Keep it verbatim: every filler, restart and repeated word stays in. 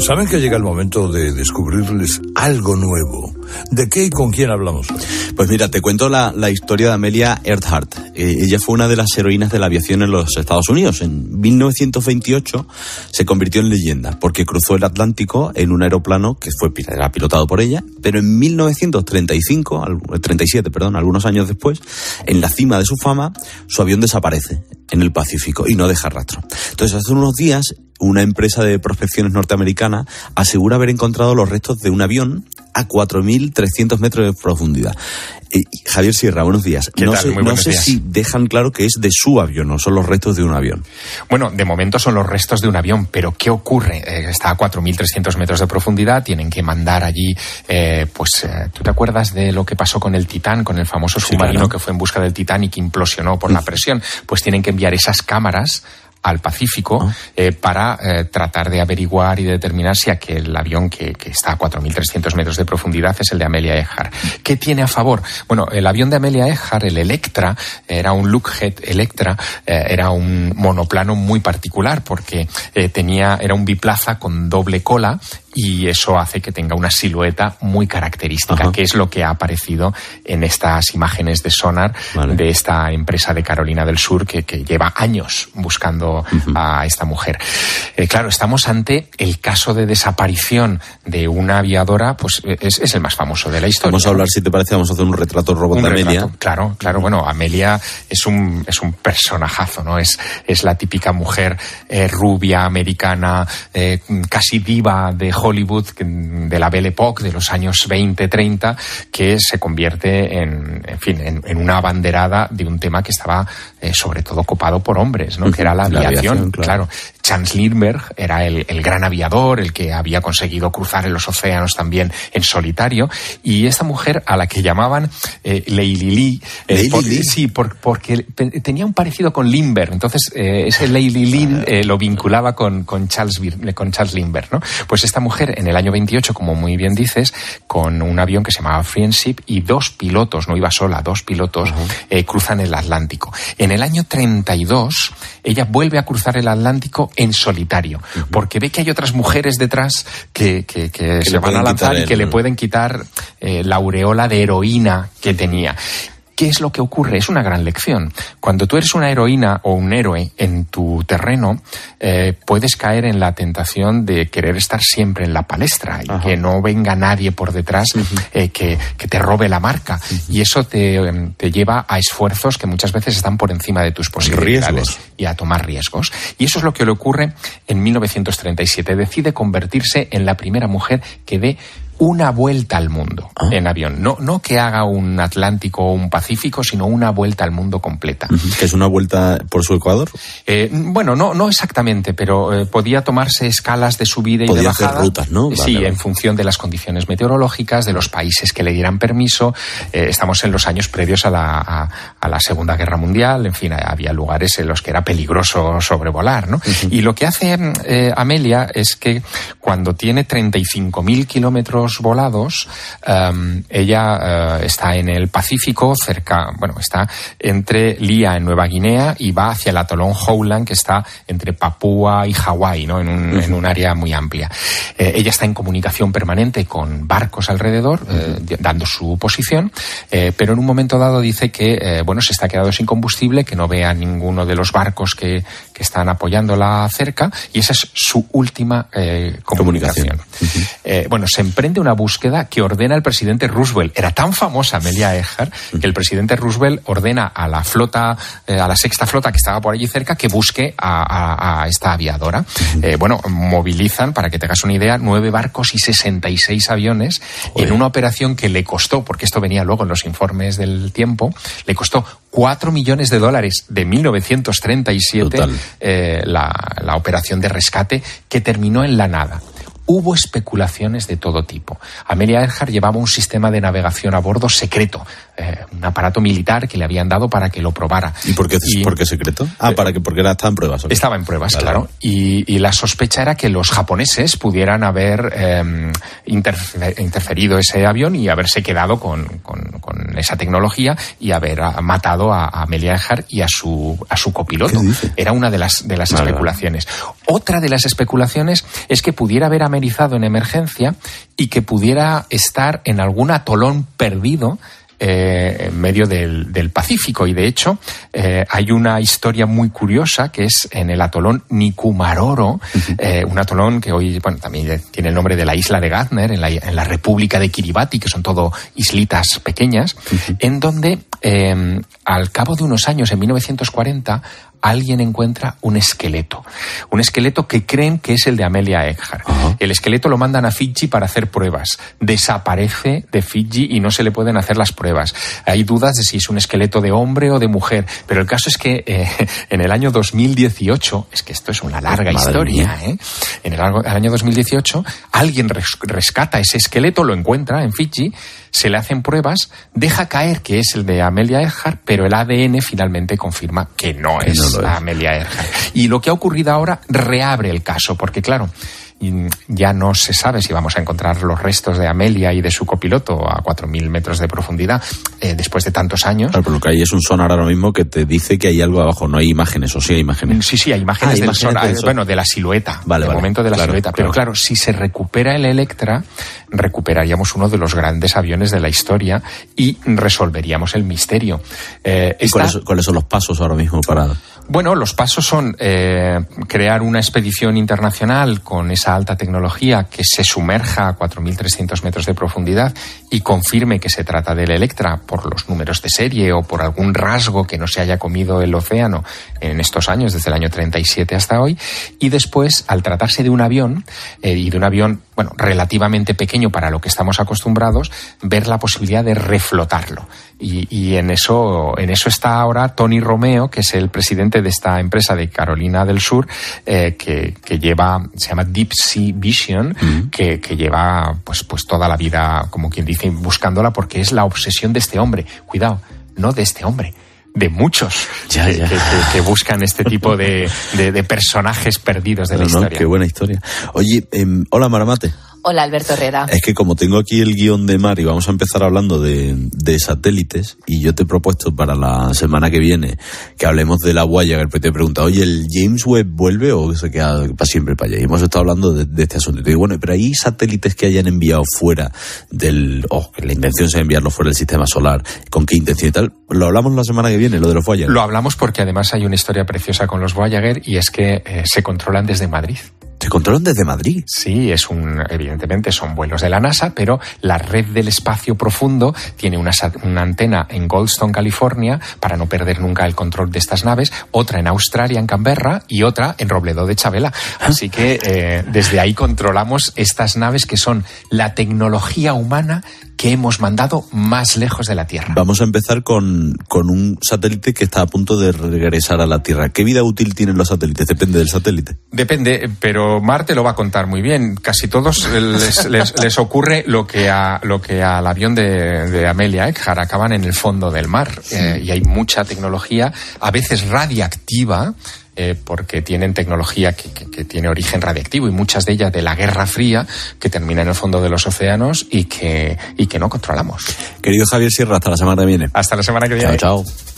Saben que llega el momento de descubrirles algo nuevo. ¿De qué y con quién hablamos? Pues mira, te cuento la, la historia de Amelia Earhart. Eh, ella fue una de las heroínas de la aviación en los Estados Unidos. En mil novecientos veintiocho se convirtió en leyenda porque cruzó el Atlántico en un aeroplano que fue era pilotado por ella, pero en mil novecientos treinta y cinco, treinta y siete, perdón, algunos años después, en la cima de su fama, su avión desaparece en el Pacífico y no deja rastro. Entonces, hace unos días, una empresa de prospecciones norteamericana asegura haber encontrado los restos de un avión a cuatro mil trescientos metros de profundidad. Eh, Javier Sierra, buenos días. ¿Qué no tal? sé, Muy no buenos sé días. si dejan claro que es de su avión o son los restos de un avión. Bueno, de momento son los restos de un avión, pero ¿qué ocurre? Eh, está a cuatro mil trescientos metros de profundidad, tienen que mandar allí, eh, pues, eh, ¿tú te acuerdas de lo que pasó con el Titán, con el famoso submarino sí, claro. que fue en busca del Titán y que implosionó por mm. la presión? Pues tienen que enviar esas cámaras al Pacífico oh. eh, para eh, tratar de averiguar y de determinar si aquel avión que, que está a cuatro mil trescientos metros de profundidad es el de Amelia Earhart. ¿Qué tiene a favor? Bueno, el avión de Amelia Earhart, el Electra, era un Lockheed Electra, eh, era un monoplano muy particular porque eh, tenía, era un biplaza con doble cola y eso hace que tenga una silueta muy característica, Ajá. que es lo que ha aparecido en estas imágenes de sonar vale. de esta empresa de Carolina del Sur que, que lleva años buscando uh-huh. a esta mujer. Eh, claro, estamos ante el caso de desaparición de una aviadora, pues es, es el más famoso de la historia. Vamos a hablar, si te parece, vamos a hacer un retrato robot un de retrato, Amelia. Claro, claro. Bueno, Amelia es un, es un personajazo, ¿no? Es, es la típica mujer eh, rubia, americana, eh, casi diva de Hollywood, de la Belle Époque, de los años veinte, treinta, que se convierte en, en fin, en, en una abanderada de un tema que estaba eh, sobre todo copado por hombres, ¿no? Uh-huh. Que era la aviación, la aviación claro. claro. Charles Lindbergh era el, el gran aviador, el que había conseguido cruzar en los océanos también en solitario, y esta mujer a la que llamaban eh, Lady Lee, eh, por, sí, por, porque tenía un parecido con Lindbergh, entonces eh, ese Lady Lee eh, lo vinculaba con, con, Charles, con Charles Lindbergh, ¿no? Pues esta mujer en el año veintiocho, como muy bien dices, con un avión que se llamaba Friendship y dos pilotos, no iba sola, dos pilotos, uh-huh. eh, cruzan el Atlántico. En el año treinta y dos, ella vuelve a cruzar el Atlántico en solitario, uh-huh. porque ve que hay otras mujeres detrás que, que, que, que se van a lanzar y que el... le pueden quitar eh, la aureola de heroína que tenía. ¿Qué es lo que ocurre? Es una gran lección. Cuando tú eres una heroína o un héroe en tu terreno, eh, puedes caer en la tentación de querer estar siempre en la palestra y Ajá. que no venga nadie por detrás uh-huh. eh, que, que te robe la marca. Uh-huh. Y eso te, te lleva a esfuerzos que muchas veces están por encima de tus posibilidades riesgos. Y a tomar riesgos. Y eso es lo que le ocurre en mil novecientos treinta y siete. Decide convertirse en la primera mujer que dé una vuelta al mundo ah. en avión. No, no que haga un Atlántico o un Pacífico, sino una vuelta al mundo completa. Uh-huh. ¿Que es una vuelta por su ecuador? Eh, bueno, no, no exactamente, pero eh, podía tomarse escalas de subida y podía de bajada. Hacer rutas, ¿no? Vale, sí, vale. En función de las condiciones meteorológicas, de los países que le dieran permiso. Eh, estamos en los años previos a la, a, a la Segunda Guerra Mundial. En fin, había lugares en los que era peligroso sobrevolar, ¿no? Uh-huh. Y lo que hace eh, Amelia es que cuando tiene treinta y cinco mil kilómetros volados, um, ella uh, está en el Pacífico, cerca, bueno, está entre Lía, en Nueva Guinea, y va hacia el atolón Howland, que está entre Papúa y Hawái, ¿no? En un, uh-huh. en un área muy amplia. Eh, ella está en comunicación permanente con barcos alrededor, uh-huh. eh, dando su posición, eh, pero en un momento dado dice que, eh, bueno, se está quedando sin combustible, que no ve a ninguno de los barcos que, que están apoyándola cerca, y esa es su última eh, comunicación. comunicación. Uh-huh. Eh, bueno, se emprende una búsqueda que ordena el presidente Roosevelt. Era tan famosa Amelia Earhart que el presidente Roosevelt ordena a la flota, eh, a la sexta flota que estaba por allí cerca, que busque a, a, a esta aviadora. Eh, bueno, movilizan, para que te hagas una idea, nueve barcos y sesenta y seis aviones Joder. En una operación que le costó, porque esto venía luego en los informes del tiempo, le costó cuatro millones de dólares de mil novecientos treinta y siete eh, la, la operación de rescate, que terminó en la nada. Hubo especulaciones de todo tipo. Amelia Earhart llevaba un sistema de navegación a bordo secreto. eh, un aparato militar que le habían dado para que lo probara. ¿Y por qué, y, por qué secreto? Ah, para que, porque era, estaba en pruebas. ¿Okay? Estaba en pruebas, vale. claro. Y, y la sospecha era que los japoneses pudieran haber eh, interfer, interferido ese avión y haberse quedado con, con, con esa tecnología y haber a, matado a, a Amelia Earhart y a su, a su copiloto. Era una de las, de las vale, especulaciones. Vale. Otra de las especulaciones es que pudiera haber amerizado en emergencia y que pudiera estar en algún atolón perdido Eh, en medio del, del Pacífico. Y de hecho eh, hay una historia muy curiosa que es en el atolón Nikumaroro, uh-huh. eh, un atolón que hoy bueno también tiene el nombre de la isla de Gardner, en la, en la República de Kiribati, que son todo islitas pequeñas, uh-huh. en donde eh, al cabo de unos años, en mil novecientos cuarenta, alguien encuentra un esqueleto. Un esqueleto que creen que es el de Amelia Earhart. Uh-huh. El esqueleto lo mandan a Fiji para hacer pruebas. Desaparece de Fiji y no se le pueden hacer las pruebas. Hay dudas de si es un esqueleto de hombre o de mujer, pero el caso es que eh, en el año dos mil dieciocho, es que esto es una larga Madre historia, ¿eh? En el, el año dos mil dieciocho, alguien res, rescata ese esqueleto, lo encuentra en Fiji, se le hacen pruebas, deja caer que es el de Amelia Earhart, pero el A D N finalmente confirma que no es, no es. Amelia Earhart. Y lo que ha ocurrido ahora reabre el caso, porque claro, ya no se sabe si vamos a encontrar los restos de Amelia y de su copiloto a cuatro mil metros de profundidad eh, después de tantos años. Claro, pero lo que hay es un sonar ahora mismo que te dice que hay algo abajo, no hay imágenes, o sí hay imágenes. Sí, sí, hay imágenes, ah, del, imágenes sonar, del bueno, de la silueta, vale, de vale, momento de la claro, silueta. claro. Pero claro, si se recupera el Electra, recuperaríamos uno de los grandes aviones de la historia y resolveríamos el misterio. Eh, ¿Y esta... cuáles, cuáles son los pasos ahora mismo para...? Bueno, los pasos son eh, crear una expedición internacional con esa alta tecnología que se sumerja a cuatro mil trescientos metros de profundidad y confirme que se trata del Electra por los números de serie o por algún rasgo que no se haya comido el océano en estos años, desde el año treinta y siete hasta hoy. Y después, al tratarse de un avión, eh, y de un avión bueno, relativamente pequeño para lo que estamos acostumbrados, ver la posibilidad de reflotarlo. Y, y en eso, en eso está ahora Tony Romeo, que es el presidente de esta empresa de Carolina del Sur, eh, que, que lleva, se llama Deep Sea Vision, uh-huh. que, que lleva pues, pues toda la vida, como quien dice, buscándola, porque es la obsesión de este hombre. Cuidado, no de este hombre, de muchos ya, que, ya. Que, que, que buscan este tipo de, de, de personajes perdidos de no, la no, historia. Qué buena historia. Oye, eh, hola Maramate. Hola, Alberto Herrera. Es que como tengo aquí el guión de Mar y vamos a empezar hablando de, de satélites, y yo te he propuesto para la semana que viene que hablemos de la Voyager, pues te he preguntado, oye, ¿el James Webb vuelve o se queda para siempre para allá? Y hemos estado hablando de, de este asunto. Y digo, bueno, pero hay satélites que hayan enviado fuera del... Oh, que la intención sea enviarlos fuera del sistema solar. ¿Con qué intención y tal? Lo hablamos la semana que viene, lo de los Voyager. Lo hablamos porque además hay una historia preciosa con los Voyager y es que eh, se controlan desde Madrid. ¿Se controlan desde Madrid? Sí, es un, evidentemente son vuelos de la NASA, pero la red del espacio profundo tiene una, una antena en Goldstone, California, para no perder nunca el control de estas naves, otra en Australia, en Canberra, y otra en Robledo de Chabela. Así que eh, desde ahí controlamos estas naves que son la tecnología humana que hemos mandado más lejos de la Tierra. Vamos a empezar con, con un satélite que está a punto de regresar a la Tierra. ¿Qué vida útil tienen los satélites? Depende del satélite. Depende, pero Marte lo va a contar muy bien. Casi todos les, les, les ocurre lo que a lo que al avión de, de Amelia Earhart, acaban en el fondo del mar. Sí. Eh, y hay mucha tecnología, a veces radiactiva, Eh, porque tienen tecnología que, que, que tiene origen radiactivo y muchas de ellas de la Guerra Fría, que termina en el fondo de los océanos y que, y que no controlamos. Querido Javier Sierra, hasta la semana que viene. Hasta la semana que viene. Chao, chao.